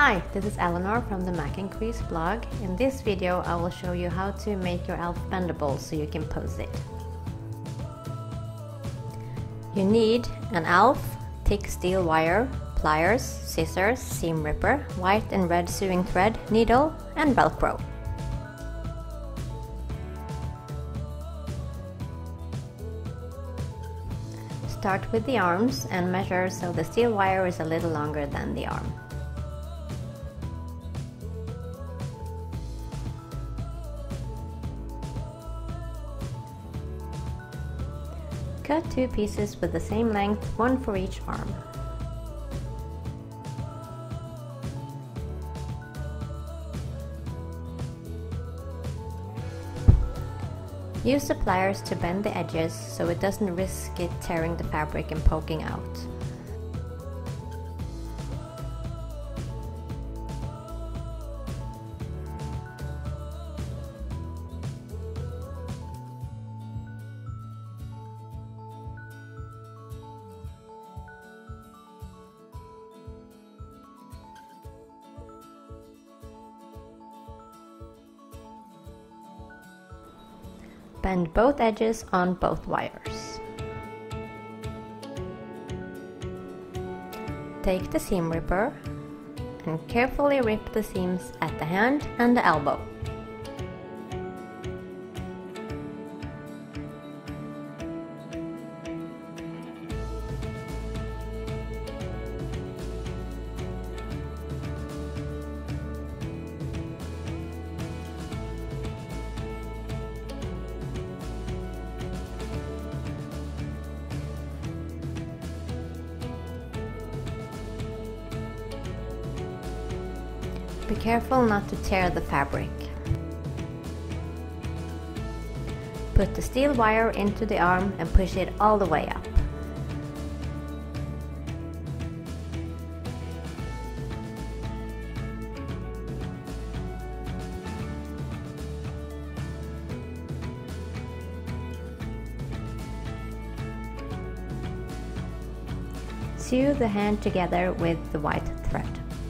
Hi, this is Eleanor from the Mac and Crease blog. In this video I will show you how to make your elf bendable so you can pose it. You need an elf, thick steel wire, pliers, scissors, seam ripper, white and red sewing thread, needle and velcro. Start with the arms and measure so the steel wire is a little longer than the arm. Cut 2 pieces with the same length, one for each arm. Use the pliers to bend the edges so it doesn't risk it tearing the fabric and poking out. Bend both edges on both wires. Take the seam ripper and carefully rip the seams at the hand and the elbow. Be careful not to tear the fabric. Put the steel wire into the arm and push it all the way up. Sew the hand together with the white thread.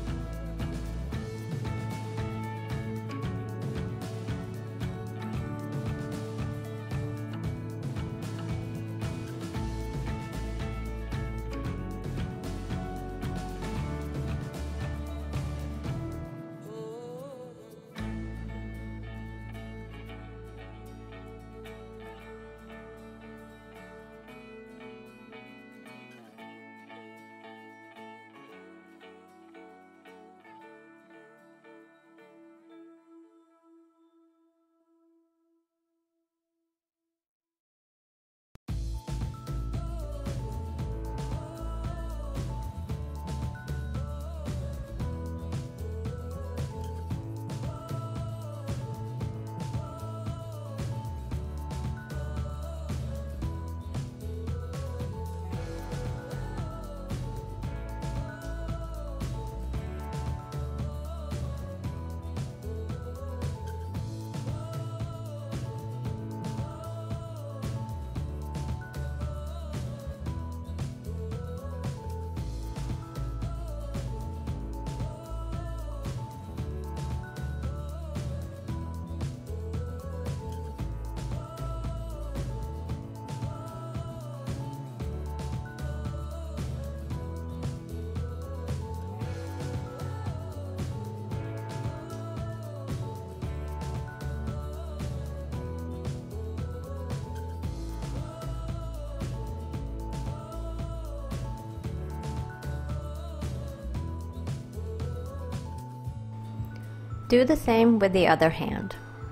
Do the same with the other hand.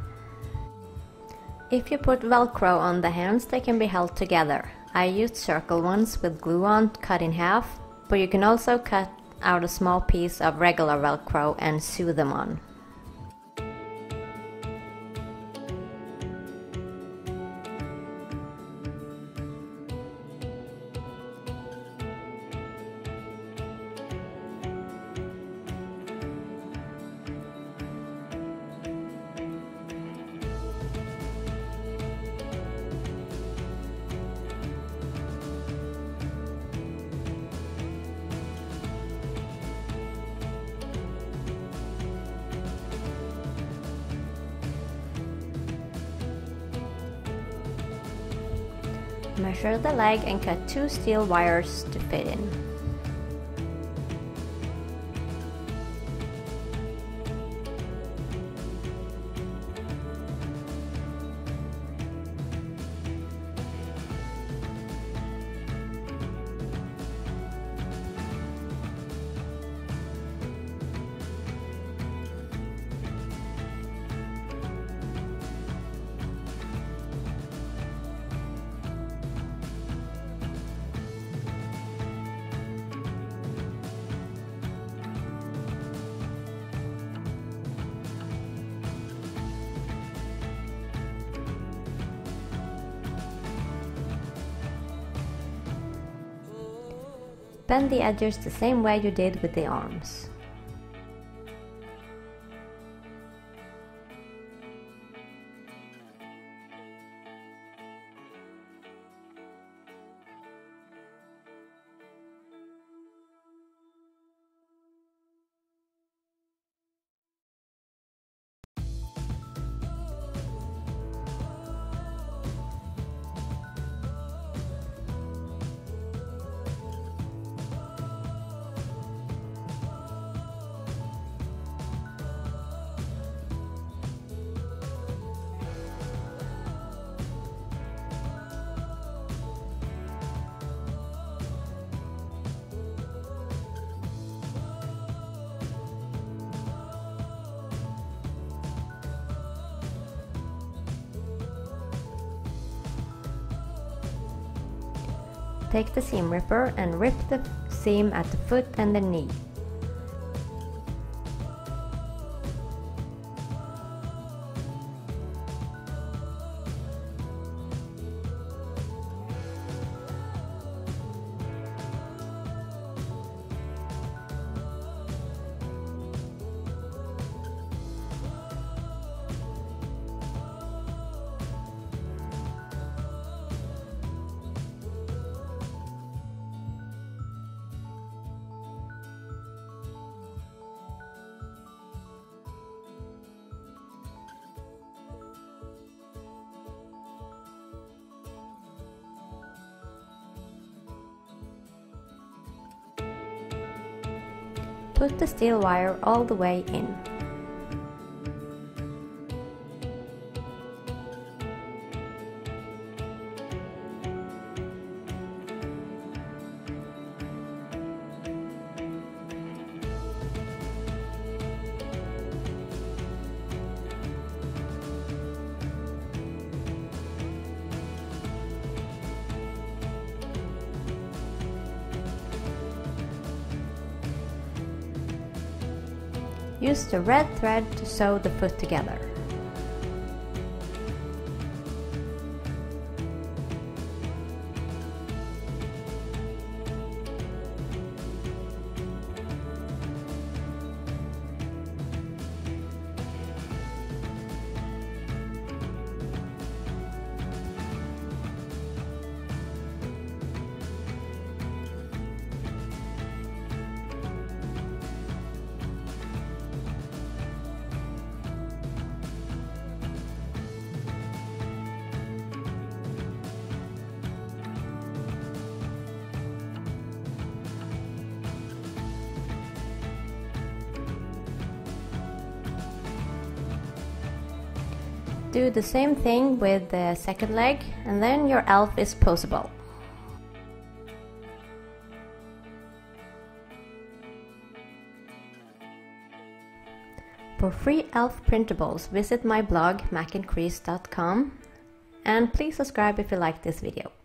If you put velcro on the hands, they can be held together. I used circle ones with glue on cut in half, but you can also cut out a small piece of regular velcro and sew them on. Measure the leg and cut 2 steel wires to fit in. Bend the edges the same way you did with the arms. Take the seam ripper and rip the seam at the foot and the knee. Put the steel wire all the way in. Use the red thread to sew the foot together. Do the same thing with the second leg, and then your elf is poseable. For free elf printables, visit my blog macandcrease.com, and please subscribe if you like this video.